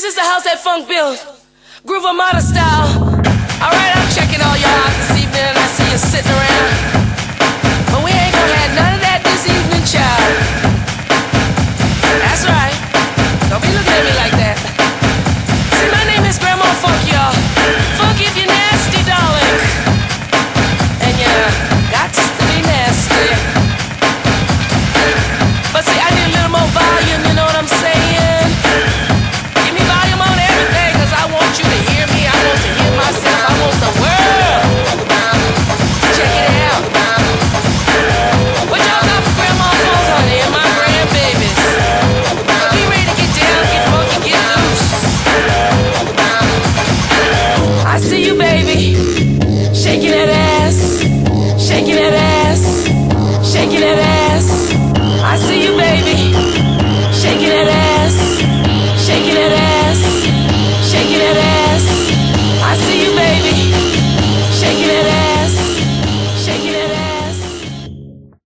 This is the house that funk built, Groove Armada style. Alright, I'm checking all y'all out this evening and I see you sitting around. But we ain't gonna have none of that this evening, child. That's right. Don't be looking at me like that.